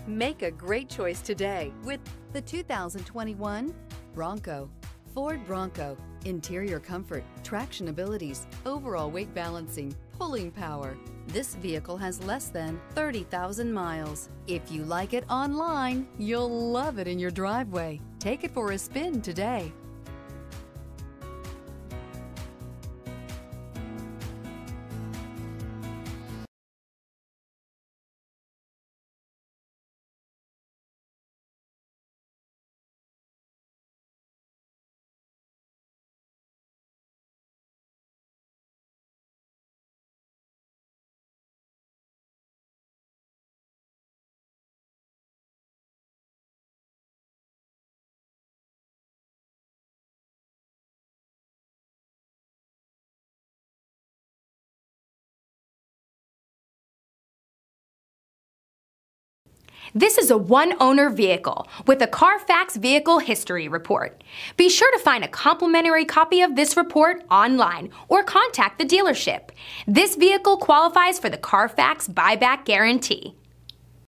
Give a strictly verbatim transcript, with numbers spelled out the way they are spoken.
Make a great choice today with the two thousand twenty-one Bronco. Ford Bronco. Interior comfort, traction abilities, overall weight balancing, pulling power. This vehicle has less than thirty thousand miles. If you like it online, you'll love it in your driveway. Take it for a spin today. This is a one-owner vehicle with a Carfax Vehicle History Report. Be sure to find a complimentary copy of this report online or contact the dealership. This vehicle qualifies for the Carfax Buyback Guarantee.